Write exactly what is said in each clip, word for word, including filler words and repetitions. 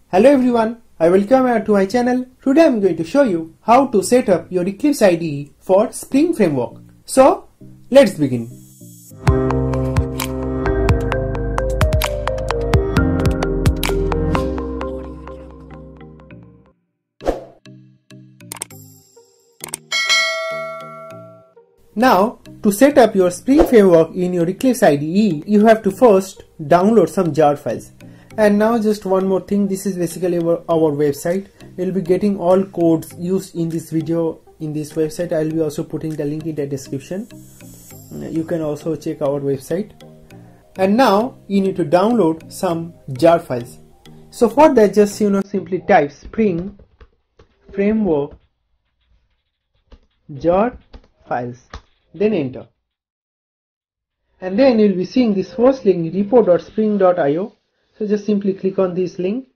Hello everyone, I welcome you to my channel. Today I am going to show you how to set up your Eclipse I D E for Spring Framework. So let's begin. Now, to set up your Spring Framework in your Eclipse I D E, you have to first download some jar files. And now just one more thing, this is basically our, our website. You'll be getting all codes used in this video in this website. I'll be also putting the link in the description. You can also check our website. And now you need to download some jar files. So for that, just you know simply type Spring Framework jar files, then enter. And then you'll be seeing this first link, repo dot spring dot i o. So just simply click on this link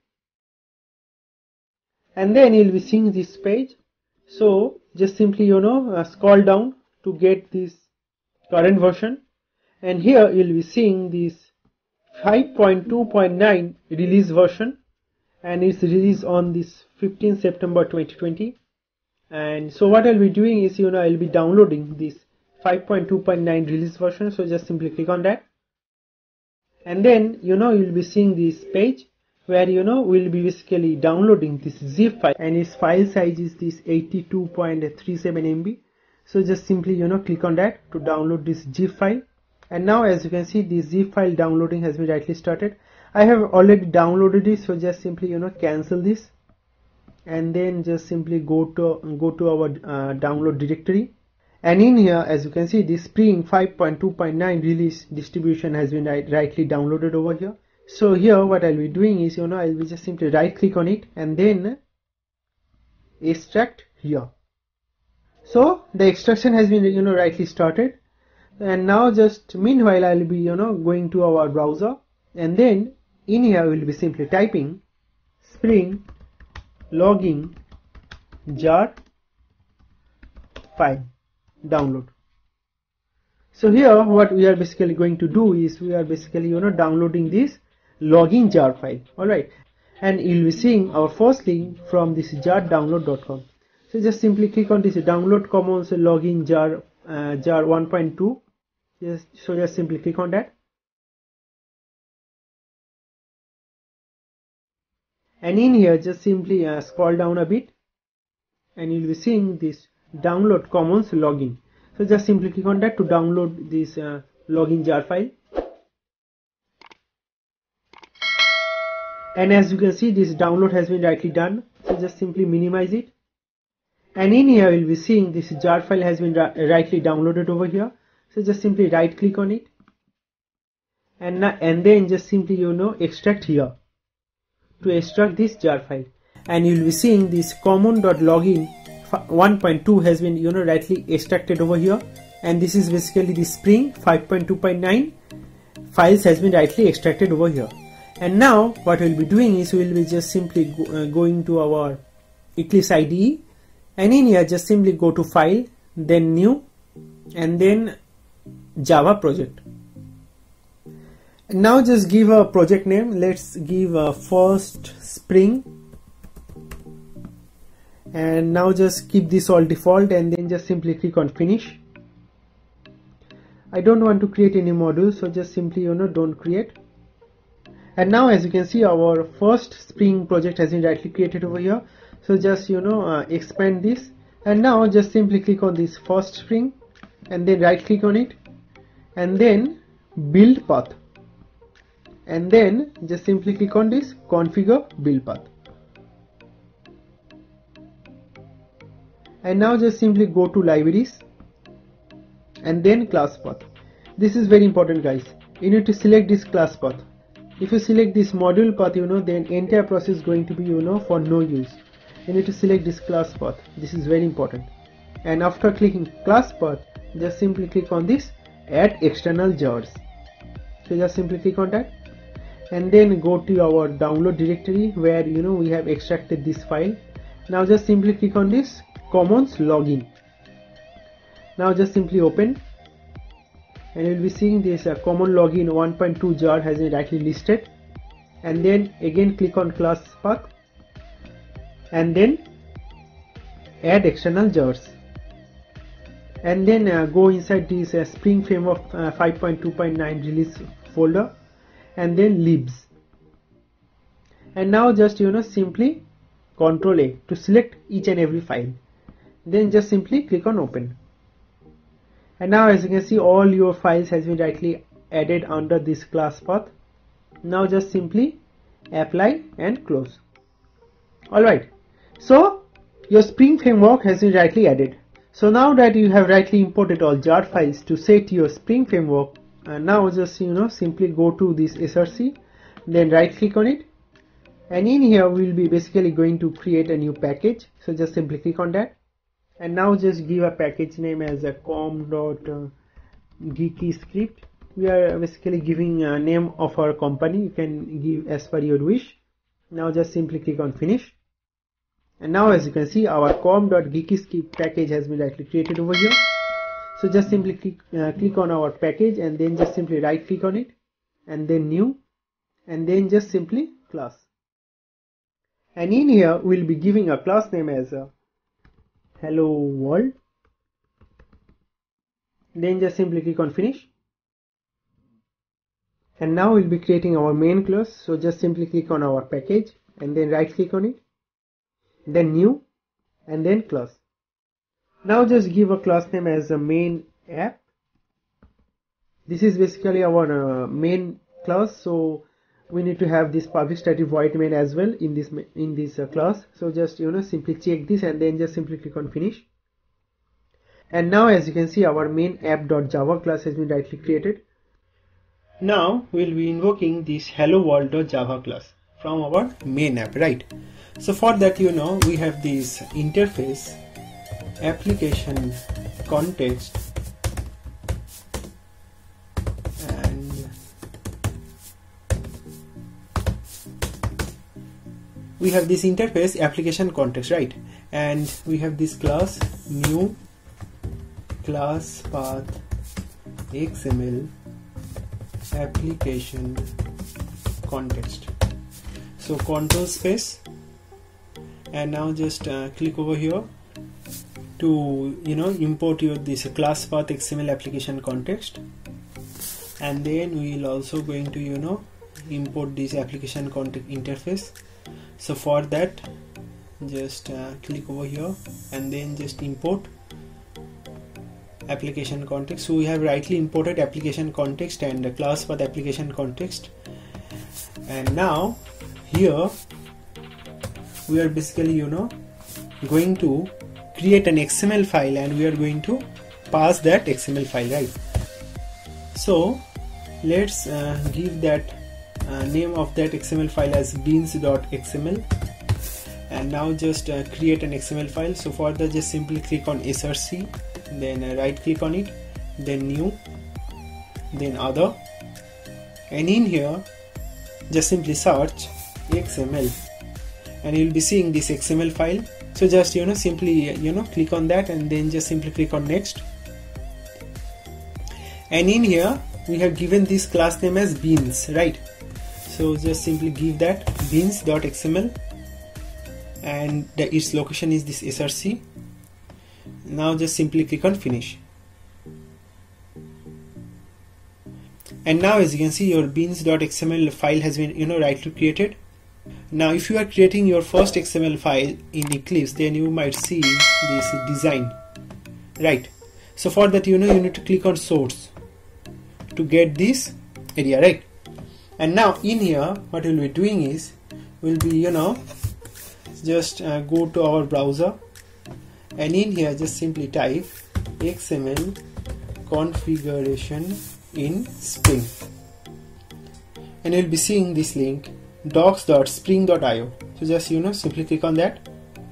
and then you'll be seeing this page. So just simply you know uh, scroll down to get this current version, and here you'll be seeing this five point two point nine release version, and it's released on this fifteenth September twenty twenty. And so what I'll be doing is you know I'll be downloading this five point two point nine release version. So just simply click on that. And then you know you'll be seeing this page where you know we'll be basically downloading this zip file, and its file size is this eighty-two point three seven M B. So just simply you know click on that to download this zip file. And now as you can see, the zip file downloading has been rightly started. I have already downloaded it, so just simply you know cancel this and then just simply go to go to our uh, download directory. And in here, as you can see, the Spring five point two point nine release distribution has been right, rightly downloaded over here. So here what I'll be doing is, you know, I'll be just simply right click on it and then extract here. So the extraction has been, you know, rightly started. And now just meanwhile, I'll be, you know, going to our browser, and then in here we'll be simply typing Spring login jar file download. So here what we are basically going to do is we are basically you know downloading this login jar file. Alright, and you'll be seeing our first link from this jar download dot com. So just simply click on this download commons login jar uh, jar one point two. Just so just simply click on that, and in here just simply uh, scroll down a bit and you'll be seeing this download commons login. So just simply click on that to download this uh, login jar file. And as you can see, this download has been rightly done. So just simply minimize it, and in here you'll be seeing this jar file has been rightly downloaded over here. So just simply right click on it and and then just simply you know extract here to extract this jar file, and you'll be seeing this common.login one point two has been you know rightly extracted over here, and this is basically the Spring five point two point nine files has been rightly extracted over here. And now what we'll be doing is we'll be just simply go, uh, going to our Eclipse I D E, and in here just simply go to file, then new, and then Java project. And now just give a project name. Let's give a first Spring. And now just keep this all default and then just simply click on finish. I don't want to create any modules, so just simply you know don't create. And now as you can see, our first Spring project has been rightly created over here. So just you know uh, expand this, and now just simply click on this first Spring and then right click on it and then build path, and then just simply click on this configure build path. And now just simply go to libraries and then class path. This is very important, guys. You need to select this class path. If you select this module path, you know then entire process is going to be you know for no use. You need to select this class path. This is very important. And after clicking class path, just simply click on this add external jars. So just simply click on that and then go to our download directory where you know we have extracted this file. Now just simply click on this commons login. Now just simply open and you'll be seeing this uh, common login one point two jar has been rightly listed. and then again click on class path, and then add external jars, and then uh, go inside this uh, Spring Framework uh, five point two point nine release folder, and then libs. And now just you know simply Control A to select each and every file, then just simply click on open. And now as you can see, all your files has been rightly added under this class path. Now just simply apply and close. Alright, so your Spring Framework has been rightly added. So now that you have rightly imported all jar files to set your Spring Framework, uh, now just you know simply go to this S R C, then right click on it, and in here we will be basically going to create a new package. So just simply click on that, and now just give a package name as a com.geeky script. We are basically giving a name of our company. You can give as per your wish. Now just simply click on finish, and now as you can see, our com.geeky script package has been rightly created over here. So just simply click, uh, click on our package, and then just simply right click on it, and then new, and then just simply class. And in here we'll be giving a class name as a HelloWorld. Then just simply click on finish. And now we'll be creating our main class. So just simply click on our package, and then right click on it, then new, and then class. Now just give a class name as a main app. This is basically our uh, main class, so we need to have this public static void main as well in this in this uh, class. So just you know simply check this, and then just simply click on finish. And now as you can see, our main app.java class has been rightly created. Now we'll be invoking this HelloWorld.java class from our main app, right? So for that, you know we have this interface application context, and we have this interface application context, right? And we have this class new class path X M L application context. So control space, and now just uh, click over here to you know import your this class path X M L application context, and then we will also going to you know import this application context interface. So for that, just uh, click over here, and then just import application context. So we have rightly imported application context and the class path application context, and now here we are basically you know going to create an X M L file, and we are going to pass that X M L file, right? So let's uh, give that uh, name of that X M L file as beans.xml, and now just uh, create an X M L file. So for that, just simply click on S R C, then uh, right click on it, then new, then other, and in here just simply search X M L, and you'll be seeing this X M L file. So just you know simply you know click on that, and then just simply click on next, and in here we have given this class name as beans, right? So just simply give that beans.xml, and the, its location is this S R C. Now just simply click on finish, and now as you can see, your beans.xml file has been you know rightly created. Now if you are creating your first X M L file in Eclipse, then you might see this design, right? So for that, you know you need to click on source to get this area, right? And now in here what we'll be doing is we'll be you know just uh, go to our browser, and in here just simply type X M L configuration in Spring, and you'll be seeing this link docs dot spring dot i o. So just you know simply click on that,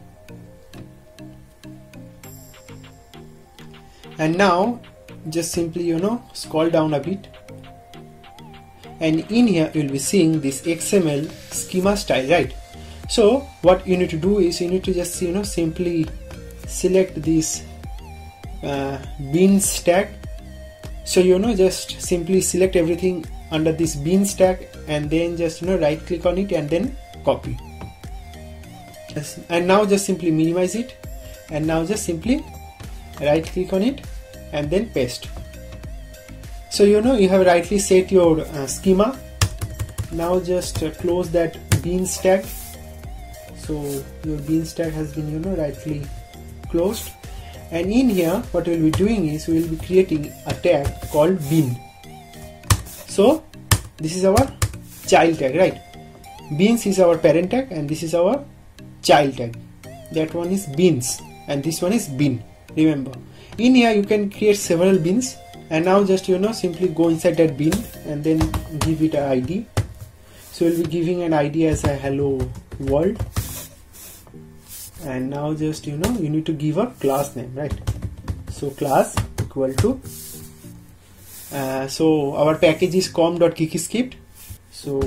and now just simply you know scroll down a bit, and in here you'll be seeing this X M L schema style, right? So what you need to do is you need to just you know simply select this uh, beans tag. So you know just simply select everything under this beans tag, and then just you know right click on it and then copy. Yes. And now just simply minimize it, and now just simply right click on it and then paste. So you know you have rightly set your uh, schema. Now just uh, close that beans tag. So your beans tag has been you know rightly closed, and in here what we will be doing is we will be creating a tag called bean. So this is our child tag, right? Beans is our parent tag and this is our child tag. That one is beans and this one is bean. Remember, in here you can create several beans, and now just you know simply go inside that bean and then give it an I D. So we'll be giving an I D as a hello world, and now just you know you need to give a class name, right? So class equal to uh, so our package is com.geeky script. So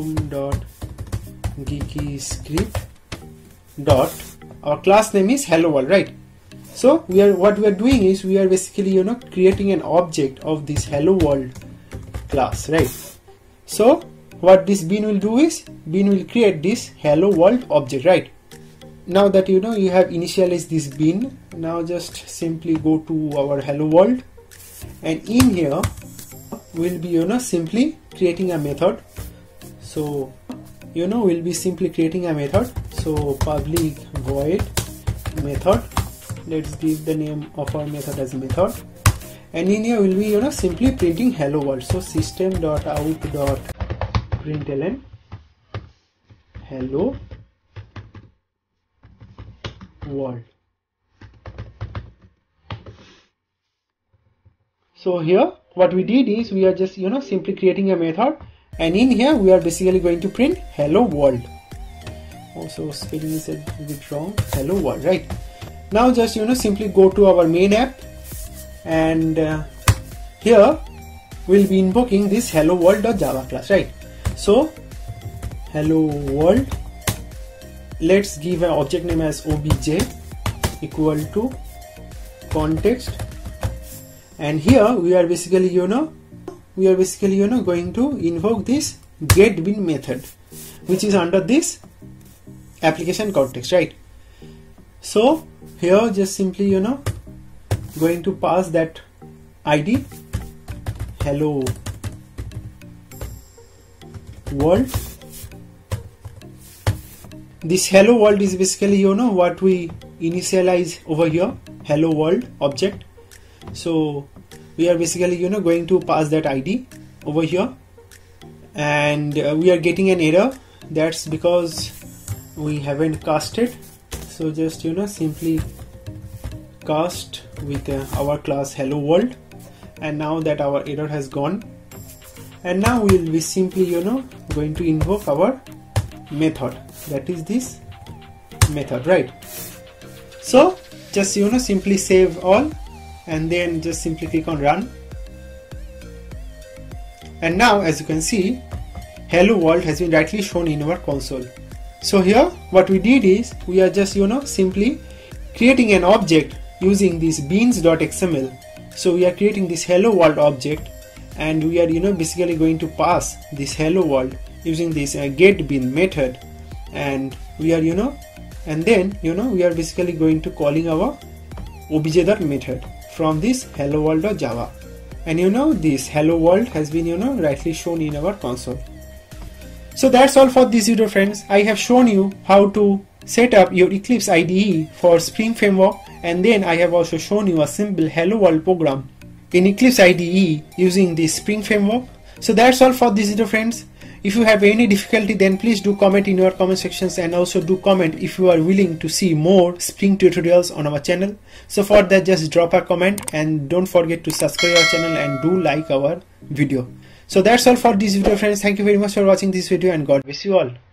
com.geeky script dot our class name is hello world, right? So we are what we are doing is we are basically you know creating an object of this hello world class, right? So what this bean will do is bean will create this hello world object, right? Now that you know you have initialized this bean, now just simply go to our hello world, and in here we'll be you know simply creating a method. So you know we'll be simply creating a method. So public void method, let's give the name of our method as method, and in here we'll be you know simply printing hello world. So system.out.println hello world. So here what we did is we are just you know simply creating a method, and in here we are basically going to print hello world. Also spelling is a bit wrong, hello world, right? Now just you know simply go to our main app, and uh, here we'll be invoking this hello world.java class, right? So hello world, let's give an object name as obj equal to context, and here we are basically you know we are basically you know going to invoke this get bean method, which is under this application context, right? So here just simply you know going to pass that I D hello world. This hello world is basically you know what we initialize over here, hello world object. So we are basically you know going to pass that I D over here, and uh, we are getting an error. That's because we haven't casted. So just you know simply cast with uh, our class hello world, and now that our error has gone, and now we will be simply you know going to invoke our method, that is this method, right? So just you know simply save all, and then just simply click on run, and now as you can see hello world has been rightly shown in our console. So here what we did is we are just you know simply creating an object using this beans.xml. So we are creating this hello world object, and we are you know basically going to pass this hello world using this uh, get bean method, and we are you know and then you know we are basically going to calling our obj method from this hello world.java, and you know this hello world has been you know rightly shown in our console. So that's all for this video, friends. I have shown you how to set up your Eclipse I D E for Spring Framework, and then I have also shown you a simple hello world program in Eclipse I D E using the Spring Framework. So that's all for this video, friends. If you have any difficulty, then please do comment in your comment sections, and also do comment if you are willing to see more Spring tutorials on our channel. So for that, just drop a comment, and don't forget to subscribe our channel and do like our video. So that's all for this video, friends. Thank you very much for watching this video, and God bless you all.